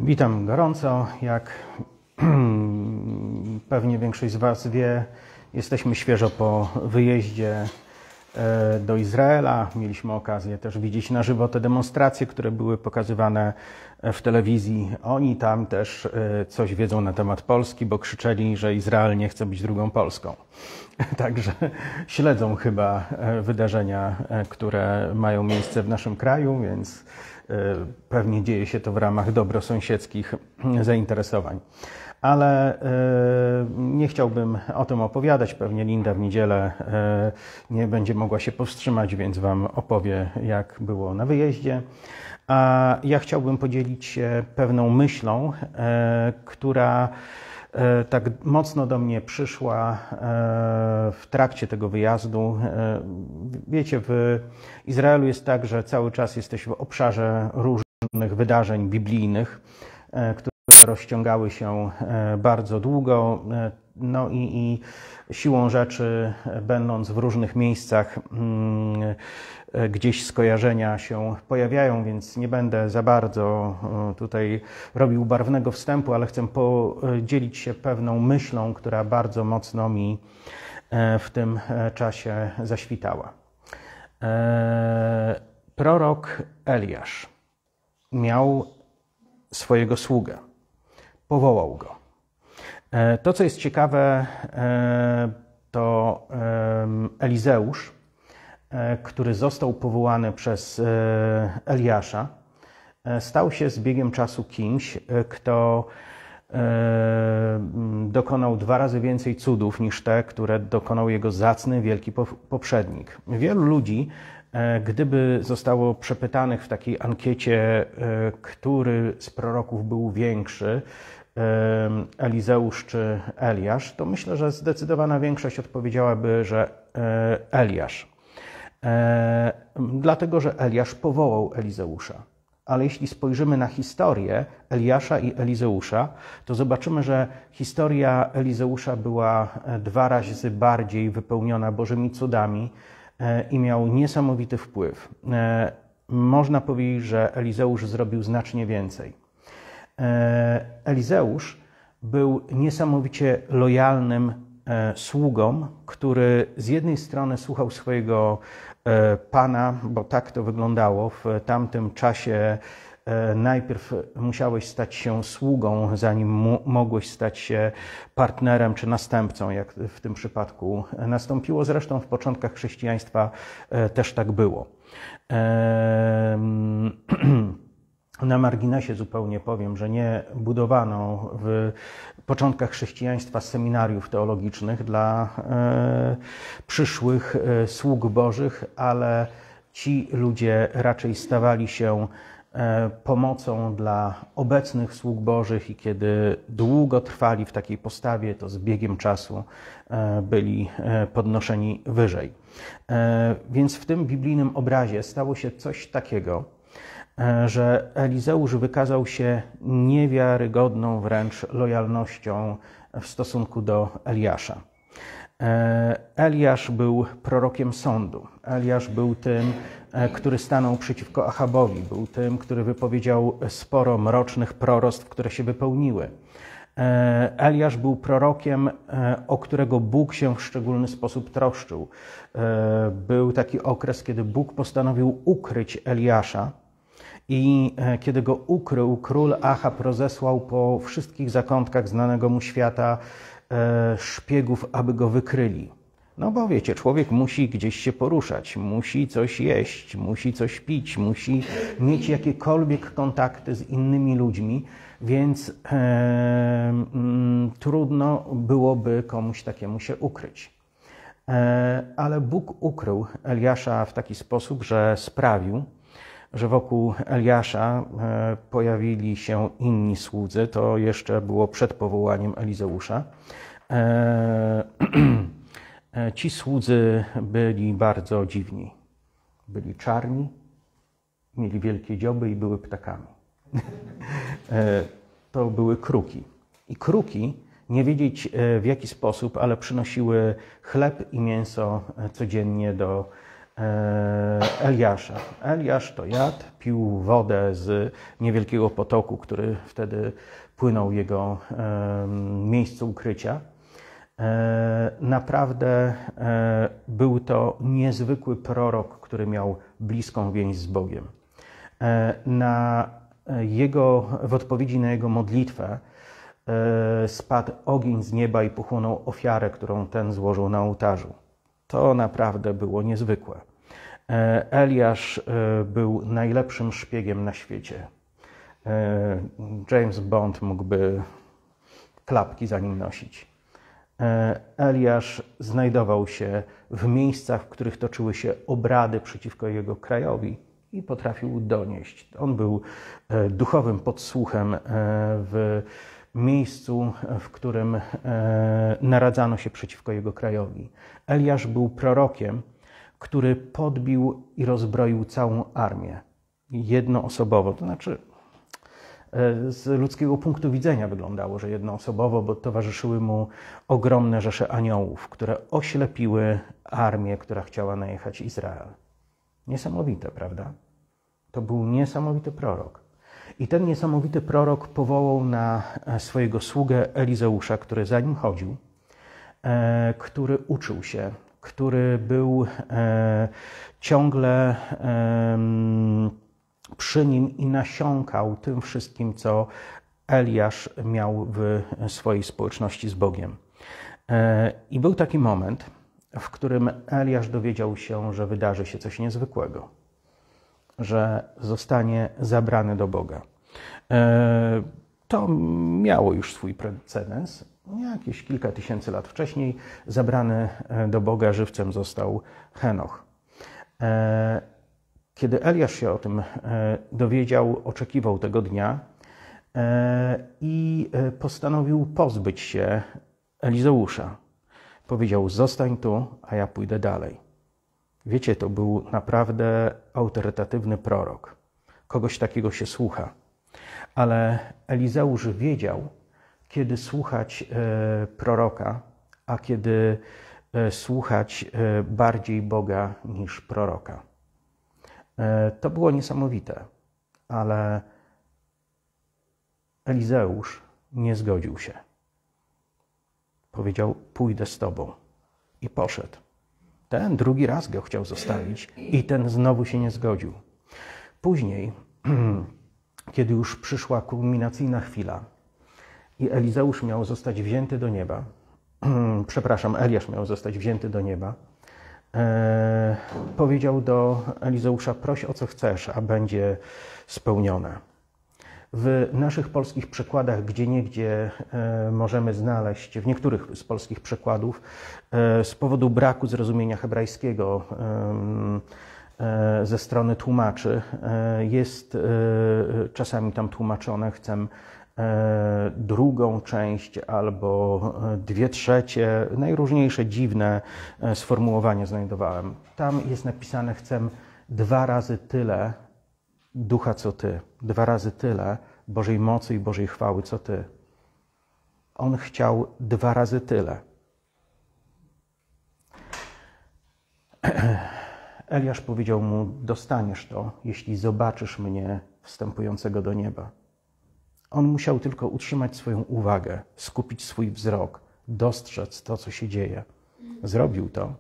Witam gorąco. Jak pewnie większość z Was wie, jesteśmy świeżo po wyjeździe do Izraela. Mieliśmy okazję też widzieć na żywo te demonstracje, które były pokazywane w telewizji. Oni tam też coś wiedzą na temat Polski, bo krzyczeli, że Izrael nie chce być drugą Polską. Także śledzą chyba wydarzenia, które mają miejsce w naszym kraju, więc pewnie dzieje się to w ramach dobrosąsiedzkich zainteresowań. Ale nie chciałbym o tym opowiadać. Pewnie Linda w niedzielę nie będzie mogła się powstrzymać, więc Wam opowie, jak było na wyjeździe. A ja chciałbym podzielić się pewną myślą, która tak mocno do mnie przyszła w trakcie tego wyjazdu. Wiecie, w Izraelu jest tak, że cały czas jesteś w obszarze różnych wydarzeń biblijnych, które rozciągały się bardzo długo. No i siłą rzeczy, będąc w różnych miejscach, gdzieś skojarzenia się pojawiają, więc nie będę za bardzo tutaj robił barwnego wstępu, ale chcę podzielić się pewną myślą, która bardzo mocno mi w tym czasie zaświtała. Prorok Eliasz miał swojego sługę, powołał go. To, co jest ciekawe, to Elizeusz, który został powołany przez Eliasza, stał się z biegiem czasu kimś, kto dokonał 2 razy więcej cudów niż te, które dokonał jego zacny, wielki poprzednik. Wielu ludzi, gdyby zostało przepytanych w takiej ankiecie, który z proroków był większy, Elizeusz czy Eliasz, to myślę, że zdecydowana większość odpowiedziałaby, że Eliasz. Dlatego, że Eliasz powołał Elizeusza. Ale jeśli spojrzymy na historię Eliasza i Elizeusza, to zobaczymy, że historia Elizeusza była 2 razy bardziej wypełniona Bożymi cudami i miał niesamowity wpływ. Można powiedzieć, że Elizeusz zrobił znacznie więcej. Elizeusz był niesamowicie lojalnym sługą, który z jednej strony słuchał swojego pana, bo tak to wyglądało. W tamtym czasie najpierw musiałeś stać się sługą, zanim mogłeś stać się partnerem czy następcą, jak w tym przypadku nastąpiło. Zresztą w początkach chrześcijaństwa też tak było. Na marginesie zupełnie powiem, że nie budowano w początkach chrześcijaństwa seminariów teologicznych dla przyszłych sług bożych, ale ci ludzie raczej stawali się pomocą dla obecnych sług bożych i kiedy długo trwali w takiej postawie, to z biegiem czasu byli podnoszeni wyżej. Więc w tym biblijnym obrazie stało się coś takiego, że Elizeusz wykazał się niewiarygodną wręcz lojalnością w stosunku do Eliasza. Eliasz był prorokiem sądu. Eliasz był tym, który stanął przeciwko Achabowi. Był tym, który wypowiedział sporo mrocznych proroctw, które się wypełniły. Eliasz był prorokiem, o którego Bóg się w szczególny sposób troszczył. Był taki okres, kiedy Bóg postanowił ukryć Eliasza. I kiedy go ukrył, król Achab rozesłał po wszystkich zakątkach znanego mu świata szpiegów, aby go wykryli. No bo wiecie, człowiek musi gdzieś się poruszać, musi coś jeść, musi coś pić, musi mieć jakiekolwiek kontakty z innymi ludźmi, więc trudno byłoby komuś takiemu się ukryć. Ale Bóg ukrył Eliasza w taki sposób, że sprawił, że wokół Eliasza pojawili się inni słudzy. To jeszcze było przed powołaniem Elizeusza. Ci słudzy byli bardzo dziwni. Byli czarni, mieli wielkie dzioby i były ptakami. To były kruki. I kruki, nie wiedzieć w jaki sposób, ale przynosiły chleb i mięso codziennie do Eliasza. Eliasz to jadł, pił wodę z niewielkiego potoku, który wtedy płynął w jego miejscu ukrycia. Naprawdę był to niezwykły prorok, który miał bliską więź z Bogiem. W odpowiedzi na jego modlitwę spadł ogień z nieba i pochłonął ofiarę, którą ten złożył na ołtarzu. To naprawdę było niezwykłe. Eliasz był najlepszym szpiegiem na świecie. James Bond mógłby klapki za nim nosić. Eliasz znajdował się w miejscach, w których toczyły się obrady przeciwko jego krajowi i potrafił donieść. On był duchowym podsłuchem w miejscu, w którym naradzano się przeciwko jego krajowi. Eliasz był prorokiem, który podbił i rozbroił całą armię. Jednoosobowo, to znaczy z ludzkiego punktu widzenia wyglądało, że jednoosobowo, bo towarzyszyły mu ogromne rzesze aniołów, które oślepiły armię, która chciała najechać Izrael. Niesamowite, prawda? To był niesamowity prorok. I ten niesamowity prorok powołał na swojego sługę Elizeusza, który za nim chodził, który uczył się, który był ciągle przy nim i nasiąkał tym wszystkim, co Eliasz miał w swojej społeczności z Bogiem. I był taki moment, w którym Eliasz dowiedział się, że wydarzy się coś niezwykłego, że zostanie zabrany do Boga. To miało już swój precedens. Jakieś kilka tysięcy lat wcześniej zabrany do Boga żywcem został Henoch. Kiedy Eliasz się o tym dowiedział, oczekiwał tego dnia i postanowił pozbyć się Elizeusza. Powiedział: zostań tu, a ja pójdę dalej. Wiecie, to był naprawdę autorytatywny prorok. Kogoś takiego się słucha. Ale Elizeusz wiedział, kiedy słuchać proroka, a kiedy słuchać bardziej Boga niż proroka. To było niesamowite, ale Elizeusz nie zgodził się. Powiedział: pójdę z tobą. I poszedł. Ten drugi raz go chciał zostawić i ten znowu się nie zgodził. Później, kiedy już przyszła kulminacyjna chwila i Elizeusz miał zostać wzięty do nieba, Eliasz miał zostać wzięty do nieba, powiedział do Elizeusza: proś o co chcesz, a będzie spełnione. W naszych polskich przekładach gdzieniegdzie możemy znaleźć, w niektórych z polskich przekładów, z powodu braku zrozumienia hebrajskiego ze strony tłumaczy, jest czasami tam tłumaczone: chcę drugą część albo 2/3. Najróżniejsze dziwne sformułowanie znajdowałem. Tam jest napisane: chcę 2 razy tyle ducha co ty, 2 razy tyle Bożej mocy i Bożej chwały co ty. On chciał 2 razy tyle. Eliasz powiedział mu: dostaniesz to, jeśli zobaczysz mnie wstępującego do nieba. On musiał tylko utrzymać swoją uwagę, skupić swój wzrok, dostrzec to, co się dzieje. Zrobił to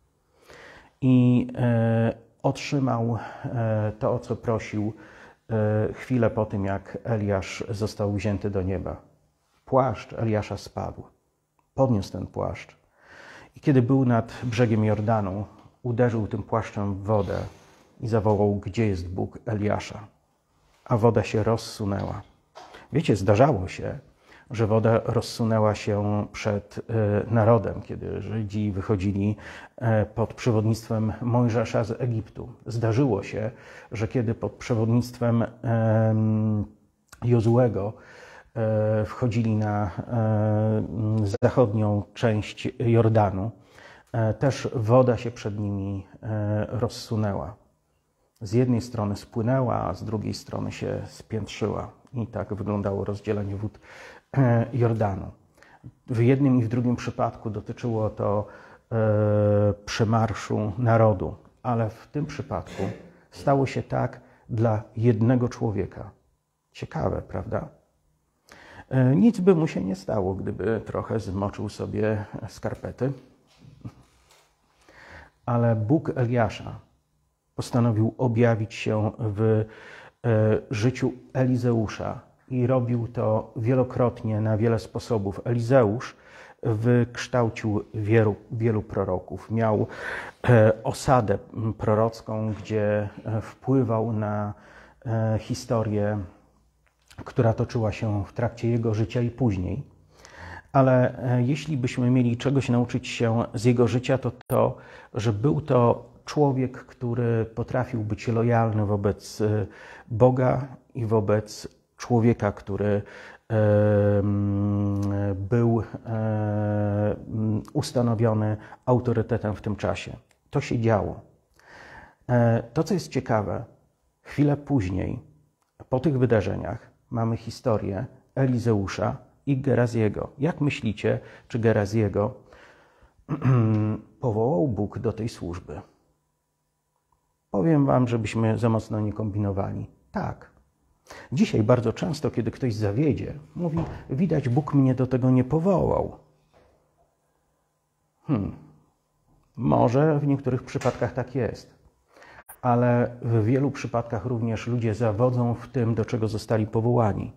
i otrzymał to, o co prosił chwilę po tym, jak Eliasz został wzięty do nieba. Płaszcz Eliasza spadł. Podniósł ten płaszcz i kiedy był nad brzegiem Jordanu, uderzył tym płaszczem w wodę i zawołał: gdzie jest Bóg Eliasza? A woda się rozsunęła. Wiecie, zdarzało się, że woda rozsunęła się przed narodem, kiedy Żydzi wychodzili pod przewodnictwem Mojżesza z Egiptu. Zdarzyło się, że kiedy pod przewodnictwem Jozuego wchodzili na zachodnią część Jordanu, też woda się przed nimi rozsunęła. Z jednej strony spłynęła, a z drugiej strony się spiętrzyła. I tak wyglądało rozdzielenie wód Jordanu. W jednym i w drugim przypadku dotyczyło to przemarszu narodu, ale w tym przypadku stało się tak dla jednego człowieka. Ciekawe, prawda? Nic by mu się nie stało, gdyby trochę zmoczył sobie skarpety. Ale Bóg Eliasza postanowił objawić się w życiu Elizeusza i robił to wielokrotnie, na wiele sposobów. Elizeusz wykształcił wielu proroków. Miał osadę prorocką, gdzie wpływał na historię, która toczyła się w trakcie jego życia i później. Ale jeśli byśmy mieli czegoś nauczyć się z jego życia, to to, że był to człowiek, który potrafił być lojalny wobec Boga i wobec człowieka, który był ustanowiony autorytetem w tym czasie. To się działo. To, co jest ciekawe, chwilę później, po tych wydarzeniach, mamy historię Elizeusza i Geraziego. Jak myślicie, czy Geraziego powołał Bóg do tej służby? Powiem wam, żebyśmy za mocno nie kombinowali. Tak. Dzisiaj bardzo często, kiedy ktoś zawiedzie, mówi, widać, Bóg mnie do tego nie powołał. Może w niektórych przypadkach tak jest, ale w wielu przypadkach również ludzie zawodzą w tym, do czego zostali powołani.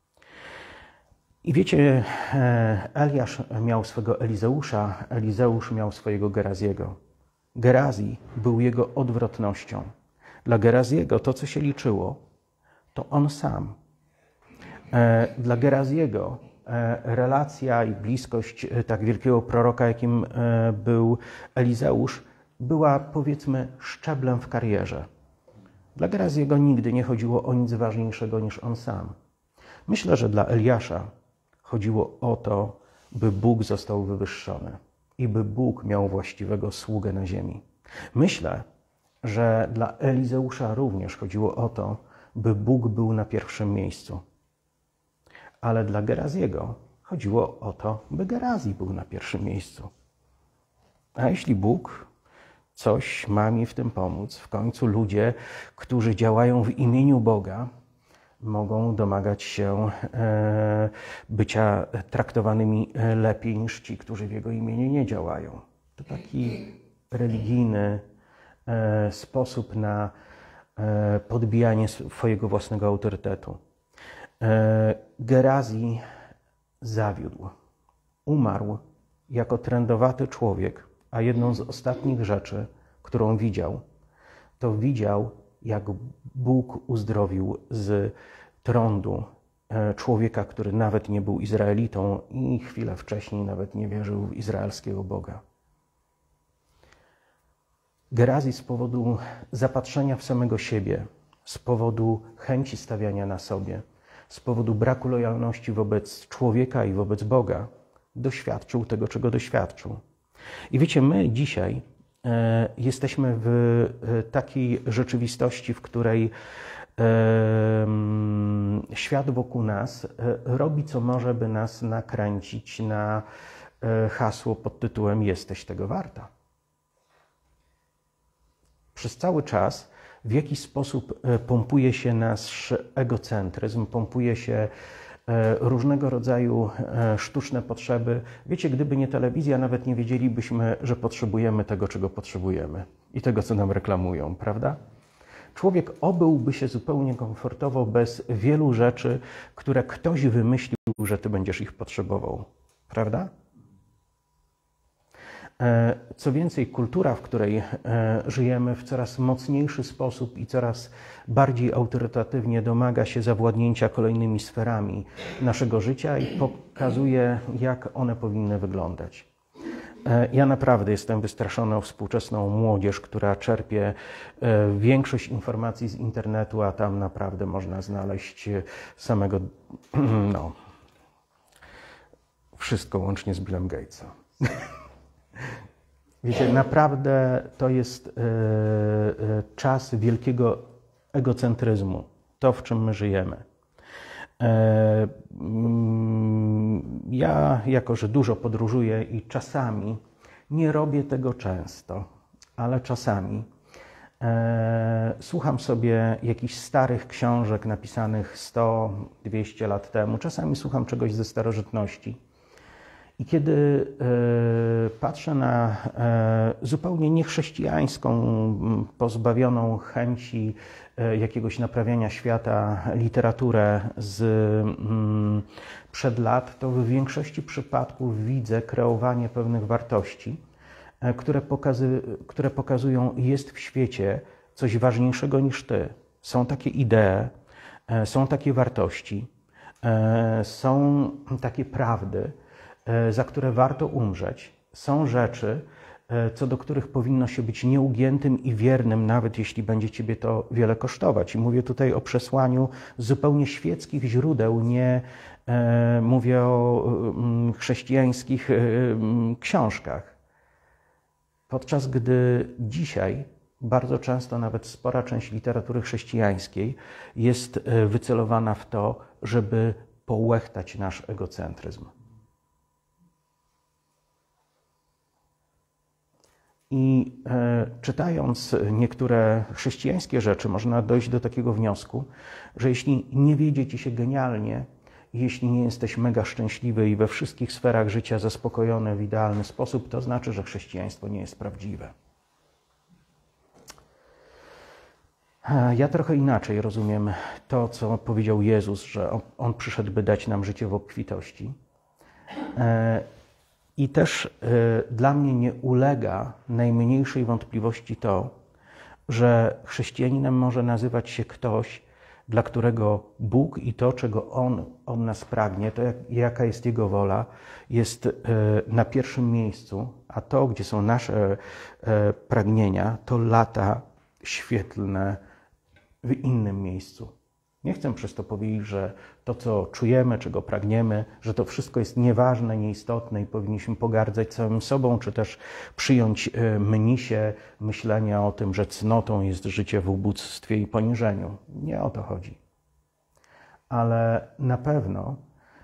I wiecie, Eliasz miał swego Elizeusza, Elizeusz miał swojego Geraziego. Gerazji był jego odwrotnością. Dla Geraziego to, co się liczyło, to on sam. Dla Geraziego relacja i bliskość tak wielkiego proroka, jakim był Elizeusz, była, powiedzmy, szczeblem w karierze. Dla Geraziego nigdy nie chodziło o nic ważniejszego niż on sam. Myślę, że dla Eliasza chodziło o to, by Bóg został wywyższony i by Bóg miał właściwego sługę na ziemi. Myślę, że dla Elizeusza również chodziło o to, by Bóg był na pierwszym miejscu. Ale dla Geraziego chodziło o to, by Gerazji był na pierwszym miejscu. A jeśli Bóg coś ma mi w tym pomóc, w końcu ludzie, którzy działają w imieniu Boga, mogą domagać się bycia traktowanymi lepiej niż ci, którzy w Jego imieniu nie działają. To taki religijny sposób na podbijanie swojego własnego autorytetu. Gerazji zawiódł. Umarł jako trędowaty człowiek, a jedną z ostatnich rzeczy, którą widział, to widział, jak Bóg uzdrowił z trądu człowieka, który nawet nie był Izraelitą i chwilę wcześniej nawet nie wierzył w izraelskiego Boga. Gerazji z powodu zapatrzenia w samego siebie, z powodu chęci stawiania na sobie, z powodu braku lojalności wobec człowieka i wobec Boga, doświadczył tego, czego doświadczył. I wiecie, my dzisiaj jesteśmy w takiej rzeczywistości, w której świat wokół nas robi, co może, by nas nakręcić na hasło pod tytułem „Jesteś tego warta”. Przez cały czas w jakiś sposób pompuje się nasz egocentryzm, pompuje się różnego rodzaju sztuczne potrzeby. Wiecie, gdyby nie telewizja, nawet nie wiedzielibyśmy, że potrzebujemy tego, czego potrzebujemy i tego, co nam reklamują, prawda? Człowiek obyłby się zupełnie komfortowo bez wielu rzeczy, które ktoś wymyślił, że ty będziesz ich potrzebował, prawda? Co więcej, kultura, w której żyjemy, w coraz mocniejszy sposób i coraz bardziej autorytatywnie domaga się zawładnięcia kolejnymi sferami naszego życia i pokazuje, jak one powinny wyglądać. Ja naprawdę jestem wystraszony o współczesną młodzież, która czerpie większość informacji z internetu, a tam naprawdę można znaleźć samego, wszystko łącznie z Billem Gatesem. Wiecie, naprawdę to jest czas wielkiego egocentryzmu, to, w czym my żyjemy. Ja, jako że dużo podróżuję i czasami, nie robię tego często, ale czasami Słucham sobie jakichś starych książek napisanych 100-200 lat temu. Czasami słucham czegoś ze starożytności. I kiedy patrzę na zupełnie niechrześcijańską, pozbawioną chęci jakiegoś naprawiania świata literaturę przed lat, to w większości przypadków widzę kreowanie pewnych wartości, które pokazują, jest w świecie coś ważniejszego niż ty. Są takie idee, są takie wartości, są takie prawdy, za które warto umrzeć. Są rzeczy, co do których powinno się być nieugiętym i wiernym, nawet jeśli będzie ciebie to wiele kosztować. I mówię tutaj o przesłaniu zupełnie świeckich źródeł, nie mówię o chrześcijańskich książkach. Podczas gdy dzisiaj bardzo często nawet spora część literatury chrześcijańskiej jest wycelowana w to, żeby połechtać nasz egocentryzm. I czytając niektóre chrześcijańskie rzeczy, można dojść do takiego wniosku, że jeśli nie wiedzie ci się genialnie, jeśli nie jesteś mega szczęśliwy i we wszystkich sferach życia zaspokojony w idealny sposób, to znaczy, że chrześcijaństwo nie jest prawdziwe. Ja trochę inaczej rozumiem to, co powiedział Jezus, że On przyszedł, by dać nam życie w obfitości. I też dla mnie nie ulega najmniejszej wątpliwości to, że chrześcijaninem może nazywać się ktoś, dla którego Bóg i to, czego On od nas pragnie, to jaka jest Jego wola, jest na pierwszym miejscu, a to, gdzie są nasze pragnienia, to lata świetlne w innym miejscu. Nie chcę przez to powiedzieć, że to, co czujemy, czego pragniemy, że to wszystko jest nieważne, nieistotne i powinniśmy pogardzać samym sobą, czy też przyjąć mnisie myślenia o tym, że cnotą jest życie w ubóstwie i poniżeniu. Nie o to chodzi. Ale na pewno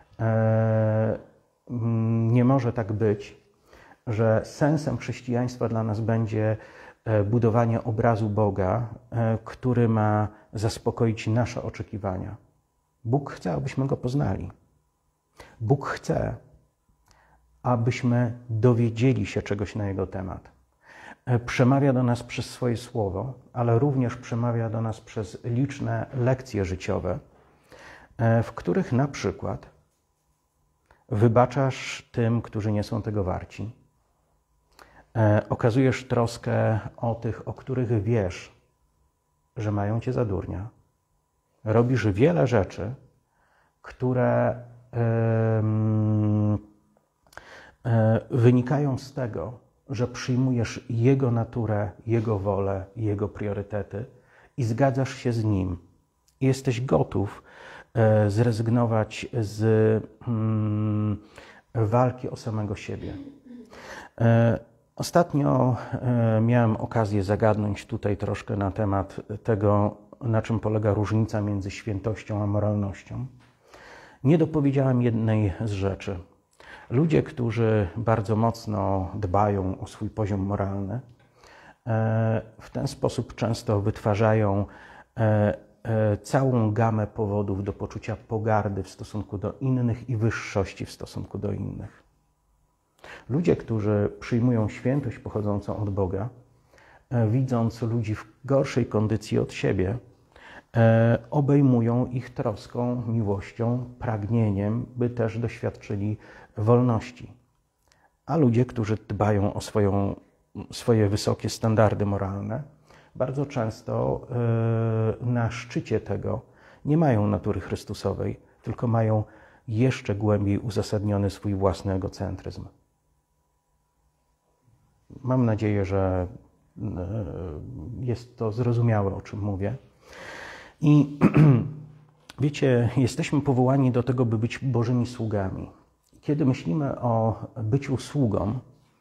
nie może tak być, że sensem chrześcijaństwa dla nas będzie budowanie obrazu Boga, który ma zaspokoić nasze oczekiwania. Bóg chce, abyśmy Go poznali. Bóg chce, abyśmy dowiedzieli się czegoś na Jego temat. Przemawia do nas przez swoje słowo, ale również przemawia do nas przez liczne lekcje życiowe, w których na przykład wybaczasz tym, którzy nie są tego warci. Okazujesz troskę o tych, o których wiesz, że mają cię za durnia. Robisz wiele rzeczy, które wynikają z tego, że przyjmujesz Jego naturę, Jego wolę, Jego priorytety i zgadzasz się z Nim. I jesteś gotów zrezygnować z walki o samego siebie. Ostatnio miałem okazję zagadnąć tutaj troszkę na temat tego, na czym polega różnica między świętością a moralnością. Nie dopowiedziałem jednej z rzeczy. Ludzie, którzy bardzo mocno dbają o swój poziom moralny, w ten sposób często wytwarzają całą gamę powodów do poczucia pogardy w stosunku do innych i wyższości w stosunku do innych. Ludzie, którzy przyjmują świętość pochodzącą od Boga, widząc ludzi w gorszej kondycji od siebie, obejmują ich troską, miłością, pragnieniem, by też doświadczyli wolności. A ludzie, którzy dbają o swoje wysokie standardy moralne, bardzo często na szczycie tego nie mają natury Chrystusowej, tylko mają jeszcze głębiej uzasadniony swój własny egocentryzm. Mam nadzieję, że jest to zrozumiałe, o czym mówię. I wiecie, jesteśmy powołani do tego, by być Bożymi sługami. Kiedy myślimy o byciu sługą,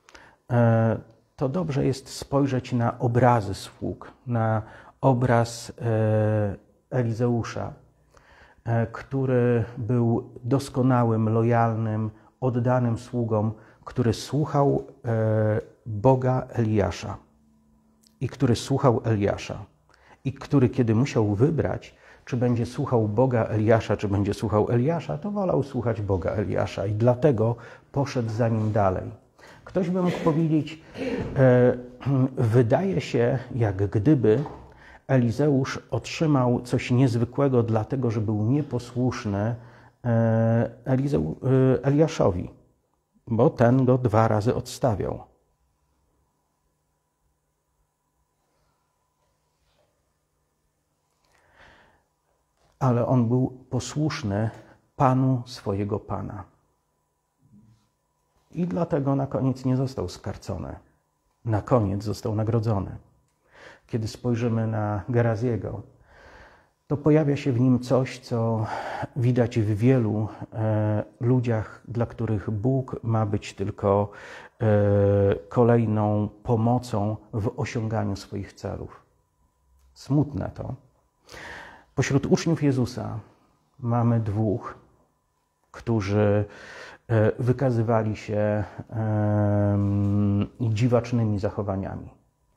to dobrze jest spojrzeć na obrazy sług, na obraz Elizeusza, który był doskonałym, lojalnym, oddanym sługą, który słuchał Boga Eliasza. i który słuchał Eliasza. I który, kiedy musiał wybrać, czy będzie słuchał Boga Eliasza, czy będzie słuchał Eliasza, to wolał słuchać Boga Eliasza i dlatego poszedł za nim dalej. Ktoś by mógł powiedzieć, wydaje się, jak gdyby Elizeusz otrzymał coś niezwykłego dlatego, że był nieposłuszny Eliaszowi, bo ten go 2 razy odstawiał. Ale on był posłuszny Panu swojego Pana. I dlatego na koniec nie został skarcony. Na koniec został nagrodzony. Kiedy spojrzymy na Geraziego, to pojawia się w nim coś, co widać w wielu ludziach, dla których Bóg ma być tylko kolejną pomocą w osiąganiu swoich celów. Smutne to. Pośród uczniów Jezusa mamy 2, którzy wykazywali się dziwacznymi zachowaniami.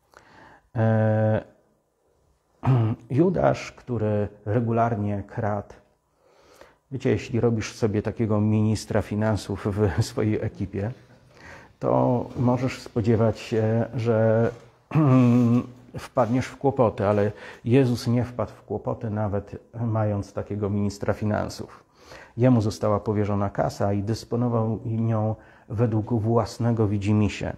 Judasz, który regularnie kradł. Wiecie, jeśli robisz sobie takiego ministra finansów w swojej ekipie, to możesz spodziewać się, że wpadniesz w kłopoty, ale Jezus nie wpadł w kłopoty, nawet mając takiego ministra finansów. Jemu została powierzona kasa i dysponował nią według własnego widzimisię.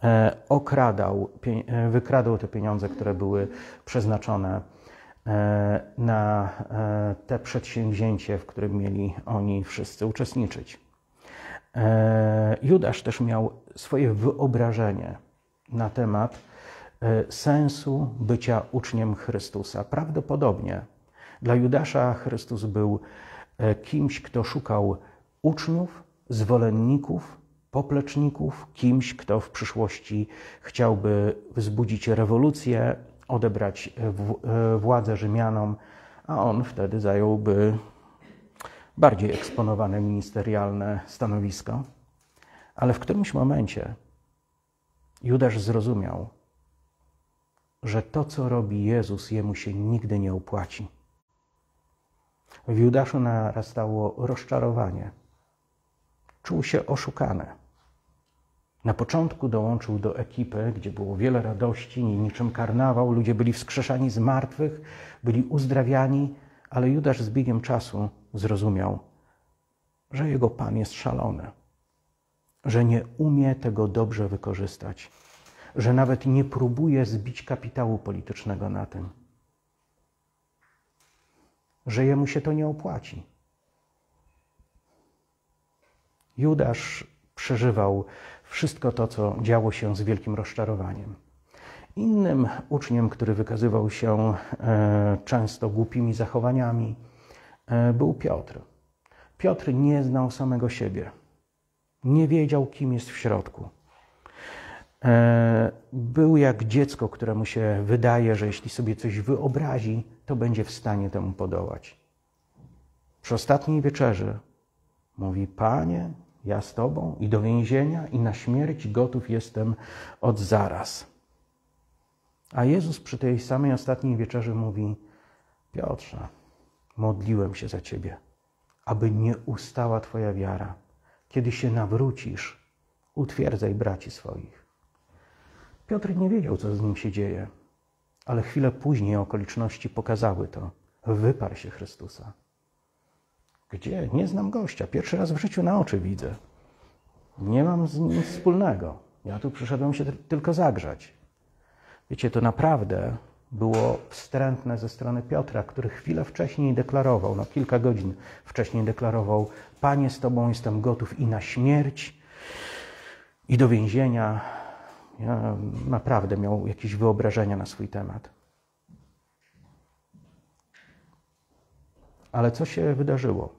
Wykradał te pieniądze, które były przeznaczone na te przedsięwzięcie, w którym mieli oni wszyscy uczestniczyć. Judasz też miał swoje wyobrażenie na temat sensu bycia uczniem Chrystusa. Prawdopodobnie dla Judasza Chrystus był kimś, kto szukał uczniów, zwolenników, popleczników, kimś, kto w przyszłości chciałby wzbudzić rewolucję, odebrać władzę Rzymianom, a on wtedy zająłby bardziej eksponowane ministerialne stanowisko. Ale w którymś momencie Judasz zrozumiał, że to, co robi Jezus, jemu się nigdy nie opłaci. W Judaszu narastało rozczarowanie. Czuł się oszukany. Na początku dołączył do ekipy, gdzie było wiele radości, niczym karnawał, ludzie byli wskrzeszani z martwych, byli uzdrawiani, ale Judasz z biegiem czasu zrozumiał, że jego Pan jest szalony, że nie umie tego dobrze wykorzystać, że nawet nie próbuje zbić kapitału politycznego na tym, że jemu się to nie opłaci. Judasz przeżywał wszystko to, co działo się z wielkim rozczarowaniem. Innym uczniem, który wykazywał się często głupimi zachowaniami, był Piotr. Piotr nie znał samego siebie. Nie wiedział, kim jest w środku. Był jak dziecko, któremu się wydaje, że jeśli sobie coś wyobrazi, to będzie w stanie temu podołać. Przy ostatniej wieczerzy mówi: Panie, ja z Tobą i do więzienia, i na śmierć gotów jestem od zaraz. A Jezus przy tej samej ostatniej wieczerzy mówi: Piotrze, modliłem się za Ciebie, aby nie ustała Twoja wiara. Kiedy się nawrócisz, utwierdzaj braci swoich. Piotr nie wiedział, co z nim się dzieje, ale chwilę później okoliczności pokazały to. Wyparł się Chrystusa. Gdzie? Nie znam gościa. Pierwszy raz w życiu na oczy widzę. Nie mam z nim nic wspólnego. Ja tu przyszedłem się tylko zagrzać. Wiecie, to naprawdę było wstrętne ze strony Piotra, który chwilę wcześniej deklarował, kilka godzin wcześniej deklarował: Panie, z Tobą jestem gotów i na śmierć, i do więzienia. Ja naprawdę miał jakieś wyobrażenia na swój temat. Ale co się wydarzyło?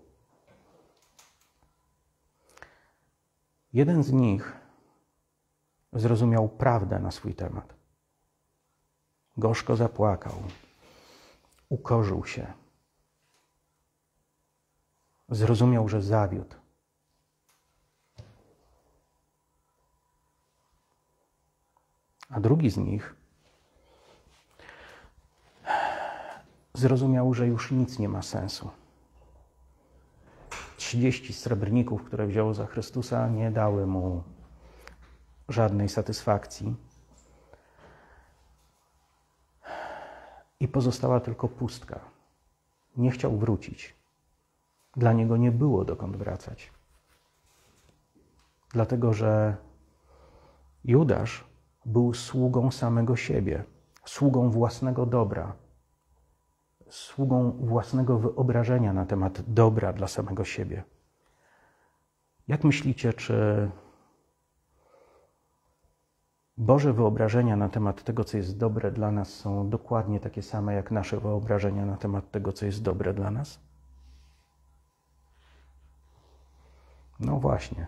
Jeden z nich zrozumiał prawdę na swój temat. Gorzko zapłakał, ukorzył się. Zrozumiał, że zawiódł. A drugi z nich zrozumiał, że już nic nie ma sensu. 30 srebrników, które wziął za Chrystusa, nie dały mu żadnej satysfakcji. I pozostała tylko pustka. Nie chciał wrócić. Dla niego nie było dokąd wracać. Dlatego, że Judasz był sługą samego siebie, sługą własnego dobra, sługą własnego wyobrażenia na temat dobra dla samego siebie. Jak myślicie, czy Boże wyobrażenia na temat tego, co jest dobre dla nas, są dokładnie takie same, jak nasze wyobrażenia na temat tego, co jest dobre dla nas? No właśnie.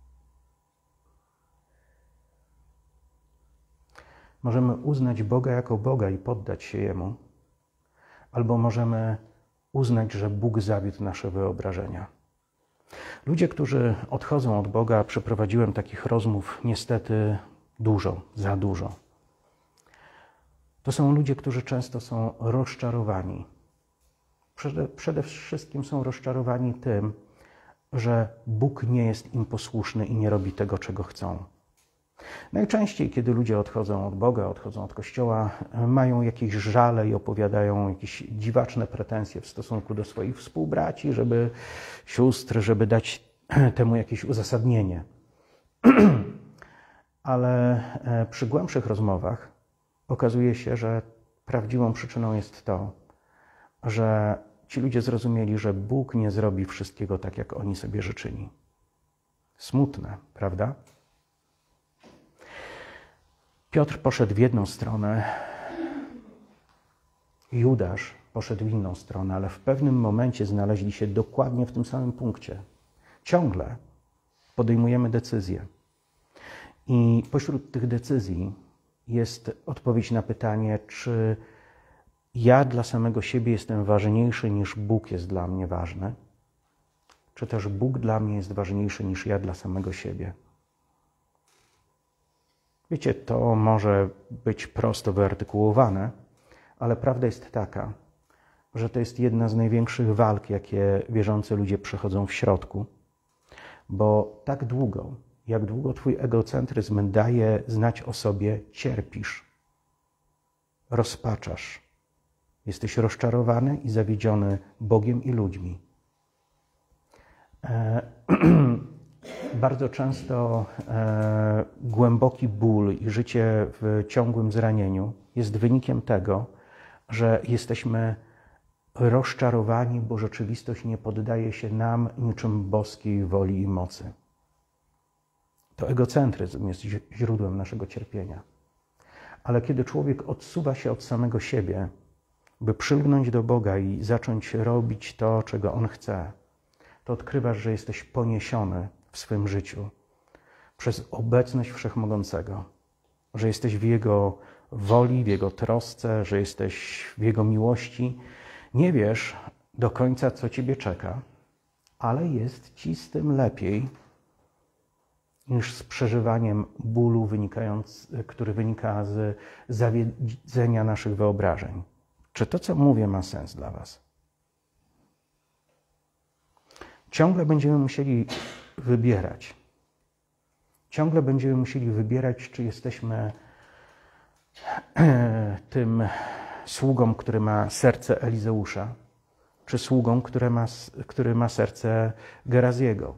Możemy uznać Boga jako Boga i poddać się Jemu, albo możemy uznać, że Bóg zawiódł nasze wyobrażenia. Ludzie, którzy odchodzą od Boga, przeprowadziłem takich rozmów niestety dużo, za dużo. To są ludzie, którzy często są rozczarowani. Przede wszystkim są rozczarowani tym, że Bóg nie jest im posłuszny i nie robi tego, czego chcą. Najczęściej, kiedy ludzie odchodzą od Boga, odchodzą od Kościoła, mają jakieś żale i opowiadają jakieś dziwaczne pretensje w stosunku do swoich współbraci, sióstr, żeby dać temu jakieś uzasadnienie. Ale przy głębszych rozmowach okazuje się, że prawdziwą przyczyną jest to, że ci ludzie zrozumieli, że Bóg nie zrobi wszystkiego tak, jak oni sobie życzyli. Smutne, prawda? Piotr poszedł w jedną stronę, Judasz poszedł w inną stronę, ale w pewnym momencie znaleźli się dokładnie w tym samym punkcie. Ciągle podejmujemy decyzje. I pośród tych decyzji jest odpowiedź na pytanie, czy ja dla samego siebie jestem ważniejszy niż Bóg jest dla mnie ważny, czy też Bóg dla mnie jest ważniejszy niż ja dla samego siebie. Wiecie, to może być prosto wyartykułowane, ale prawda jest taka, że to jest jedna z największych walk, jakie wierzący ludzie przechodzą w środku, bo tak długo, jak długo twój egocentryzm daje znać o sobie, cierpisz, rozpaczasz, jesteś rozczarowany i zawiedziony Bogiem i ludźmi. Bardzo często głęboki ból i życie w ciągłym zranieniu jest wynikiem tego, że jesteśmy rozczarowani, bo rzeczywistość nie poddaje się nam niczym boskiej woli i mocy. To egocentryzm jest źródłem naszego cierpienia. Ale kiedy człowiek odsuwa się od samego siebie, by przylgnąć do Boga i zacząć robić to, czego On chce, to odkrywasz, że jesteś poniesiony w swym życiu przez obecność Wszechmogącego, że jesteś w Jego woli, w Jego trosce, że jesteś w Jego miłości. Nie wiesz do końca, co Ciebie czeka, ale jest Ci z tym lepiej niż z przeżywaniem bólu, który wynika z zawiedzenia naszych wyobrażeń. Czy to, co mówię, ma sens dla Was? Ciągle będziemy musieli wybierać. Ciągle będziemy musieli wybierać, czy jesteśmy tym sługą, który ma serce Elizeusza, czy sługą, który ma serce Geraziego.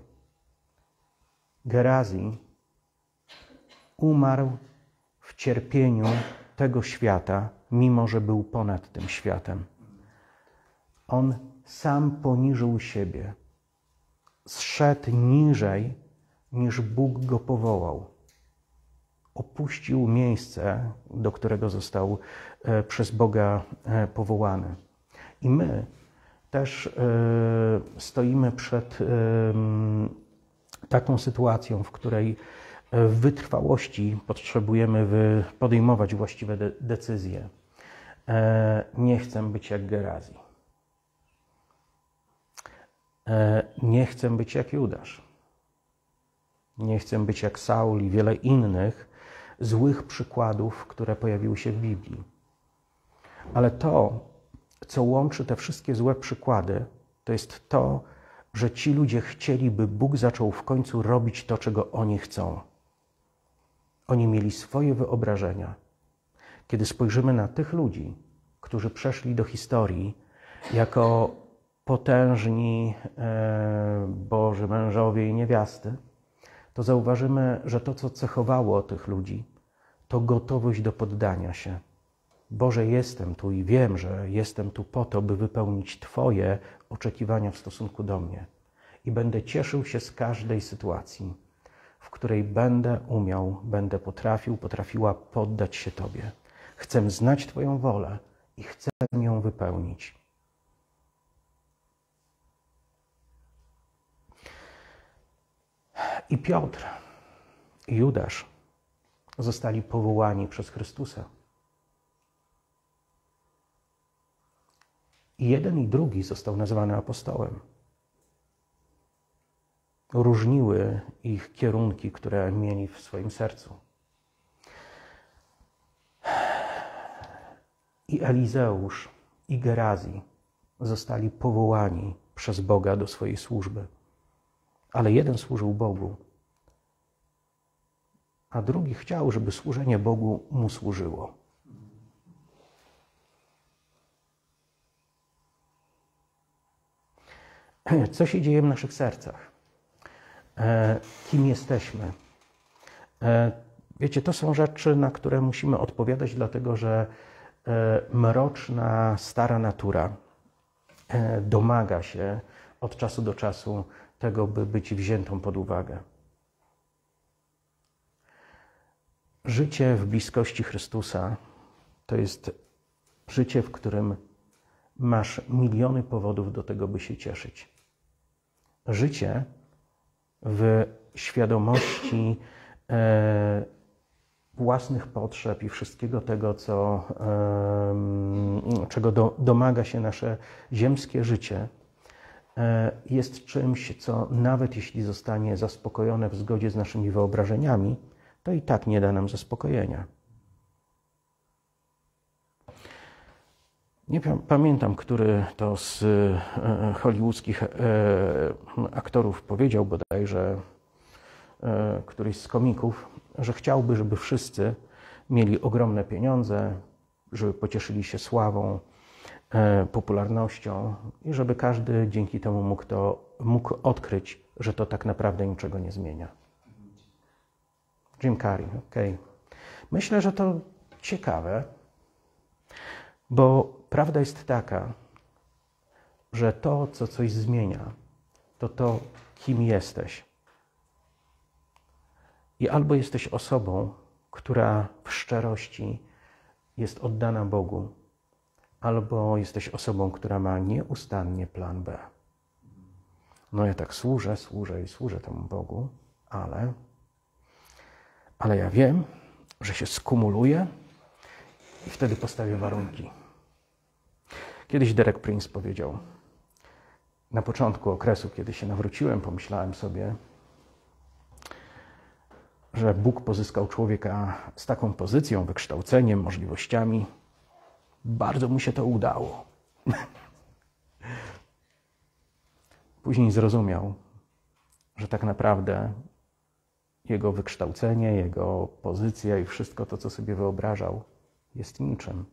Gerazi umarł w cierpieniu tego świata, mimo że był ponad tym światem. On sam poniżył siebie. Zszedł niżej, niż Bóg go powołał. Opuścił miejsce, do którego został przez Boga powołany. I my też stoimy przed taką sytuacją, w której w wytrwałości potrzebujemy podejmować właściwe decyzje. Nie chcę być jak Gerazi. Nie chcę być jak Judasz. Nie chcę być jak Saul i wiele innych złych przykładów, które pojawiły się w Biblii. Ale to, co łączy te wszystkie złe przykłady, to jest to, że ci ludzie chcieli, by Bóg zaczął w końcu robić to, czego oni chcą. Oni mieli swoje wyobrażenia. Kiedy spojrzymy na tych ludzi, którzy przeszli do historii jako potężni Boży mężowie i niewiasty, to zauważymy, że to, co cechowało tych ludzi, to gotowość do poddania się. Boże, jestem tu i wiem, że jestem tu po to, by wypełnić Twoje oczekiwania w stosunku do mnie. I będę cieszył się z każdej sytuacji, w której będę umiał, będę potrafiła poddać się Tobie. Chcę znać Twoją wolę i chcę ją wypełnić. I Piotr, i Judasz zostali powołani przez Chrystusa. I jeden i drugi został nazwany apostołem. Różniły ich kierunki, które mieli w swoim sercu. I Elizeusz, i Gerazji zostali powołani przez Boga do swojej służby. Ale jeden służył Bogu, a drugi chciał, żeby służenie Bogu mu służyło. Co się dzieje w naszych sercach? Kim jesteśmy? Wiecie, to są rzeczy, na które musimy odpowiadać, dlatego że mroczna, stara natura domaga się od czasu do czasu tego, by być wziętą pod uwagę. Życie w bliskości Chrystusa to jest życie, w którym masz miliony powodów do tego, by się cieszyć. Życie w świadomości własnych potrzeb i wszystkiego tego, czego domaga się nasze ziemskie życie, jest czymś, co nawet jeśli zostanie zaspokojone w zgodzie z naszymi wyobrażeniami, to i tak nie da nam zaspokojenia. Nie pamiętam, który to z hollywoodzkich aktorów powiedział bodajże, któryś z komików, że chciałby, żeby wszyscy mieli ogromne pieniądze, żeby pocieszyli się sławą, popularnością i żeby każdy dzięki temu mógł odkryć, że to tak naprawdę niczego nie zmienia. Jim Carrey, okej. Myślę, że to ciekawe, bo prawda jest taka, że to, co coś zmienia, to, kim jesteś. I albo jesteś osobą, która w szczerości jest oddana Bogu, albo jesteś osobą, która ma nieustannie plan B. No ja tak służę temu Bogu, ale ja wiem, że się skumuluję i wtedy postawię warunki. Kiedyś Derek Prince powiedział, na początku okresu, kiedy się nawróciłem, pomyślałem sobie, że Bóg pozyskał człowieka z taką pozycją, wykształceniem, możliwościami. Bardzo mu się to udało. Później zrozumiał, że tak naprawdę jego wykształcenie, jego pozycja i wszystko to, co sobie wyobrażał, jest niczym.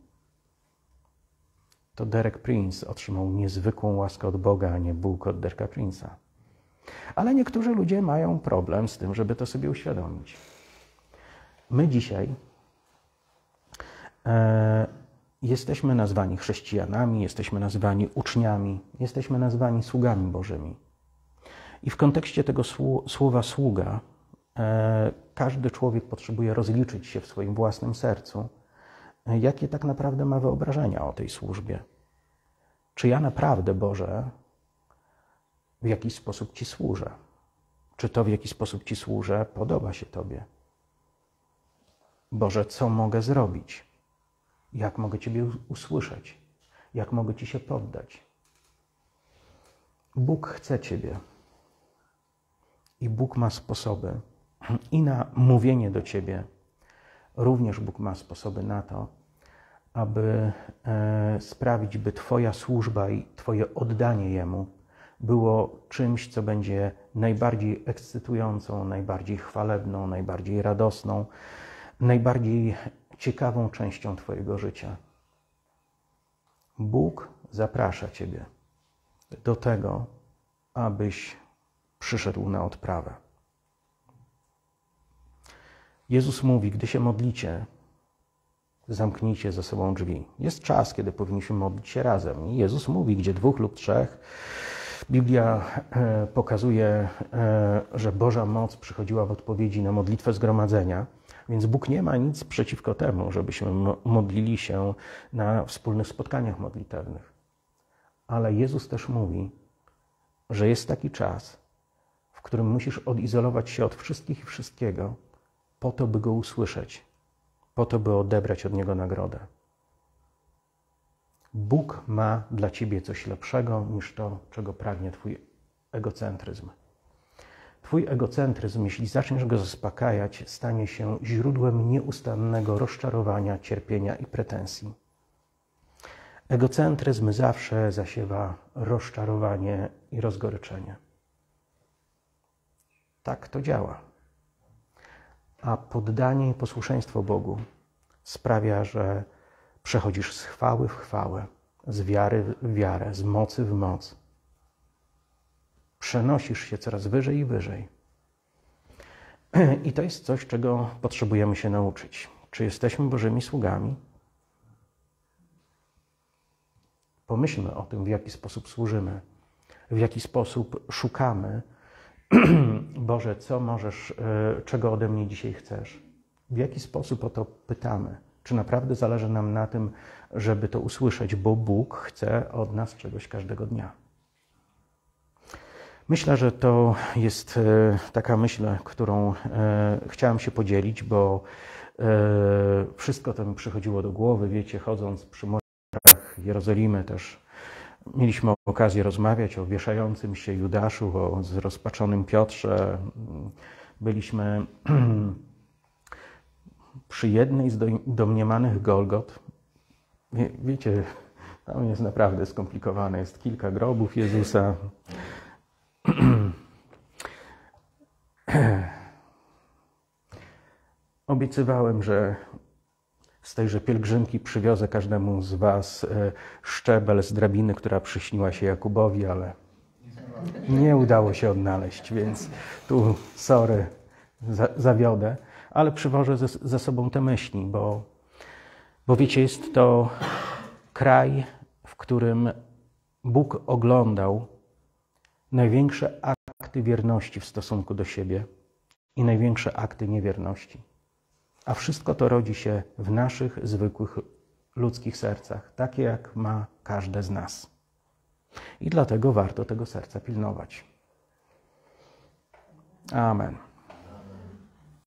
To Derek Prince otrzymał niezwykłą łaskę od Boga, a nie Bóg od Dereka Prince'a. Ale niektórzy ludzie mają problem z tym, żeby to sobie uświadomić. My dzisiaj jesteśmy nazwani chrześcijanami, jesteśmy nazwani uczniami, jesteśmy nazwani sługami Bożymi. I w kontekście tego słowa sługa, każdy człowiek potrzebuje rozliczyć się w swoim własnym sercu, jakie tak naprawdę ma wyobrażenia o tej służbie. Czy ja naprawdę, Boże, w jakiś sposób Ci służę? Czy to, w jaki sposób Ci służę, podoba się Tobie? Boże, co mogę zrobić? Jak mogę Ciebie usłyszeć? Jak mogę Ci się poddać? Bóg chce Ciebie. I Bóg ma sposoby i na mówienie do Ciebie. Również Bóg ma sposoby na to, aby sprawić, by Twoja służba i Twoje oddanie Jemu było czymś, co będzie najbardziej ekscytującą, najbardziej chwalebną, najbardziej radosną, najbardziej ciekawą częścią Twojego życia. Bóg zaprasza Ciebie do tego, abyś przyszedł na odprawę. Jezus mówi, gdy się modlicie, zamknijcie za sobą drzwi. Jest czas, kiedy powinniśmy modlić się razem. I Jezus mówi, gdzie 2 lub 3. Biblia pokazuje, że Boża moc przychodziła w odpowiedzi na modlitwę zgromadzenia, więc Bóg nie ma nic przeciwko temu, żebyśmy modlili się na wspólnych spotkaniach modlitewnych. Ale Jezus też mówi, że jest taki czas, w którym musisz odizolować się od wszystkich i wszystkiego, po to, by Go usłyszeć, po to, by odebrać od Niego nagrodę. Bóg ma dla Ciebie coś lepszego niż to, czego pragnie Twój egocentryzm. Twój egocentryzm, jeśli zaczniesz go zaspokajać, stanie się źródłem nieustannego rozczarowania, cierpienia i pretensji. Egocentryzm zawsze zasiewa rozczarowanie i rozgoryczenie. Tak to działa. A poddanie i posłuszeństwo Bogu sprawia, że przechodzisz z chwały w chwałę, z wiary w wiarę, z mocy w moc. Przenosisz się coraz wyżej i wyżej. I to jest coś, czego potrzebujemy się nauczyć. Czy jesteśmy Bożymi sługami? Pomyślmy o tym, w jaki sposób służymy, w jaki sposób szukamy. Boże, co możesz, czego ode mnie dzisiaj chcesz? W jaki sposób o to pytamy? Czy naprawdę zależy nam na tym, żeby to usłyszeć, bo Bóg chce od nas czegoś każdego dnia? Myślę, że to jest taka myśl, którą chciałem się podzielić, bo wszystko to mi przychodziło do głowy. Wiecie, chodząc przy murach Jerozolimy też mieliśmy okazję rozmawiać o wieszającym się Judaszu, o zrozpaczonym Piotrze. Byliśmy przy jednej z domniemanych Golgot. Wiecie, tam jest naprawdę skomplikowane. Jest kilka grobów Jezusa. Obiecywałem, że z tejże pielgrzymki przywiozę każdemu z was szczebel z drabiny, która przyśniła się Jakubowi, ale nie udało się odnaleźć, więc tu sorry, zawiodę, ale przywożę ze sobą te myśli, bo wiecie, jest to kraj, w którym Bóg oglądał największe akty wierności w stosunku do siebie i największe akty niewierności. A wszystko to rodzi się w naszych zwykłych ludzkich sercach, takie jak ma każde z nas. I dlatego warto tego serca pilnować. Amen.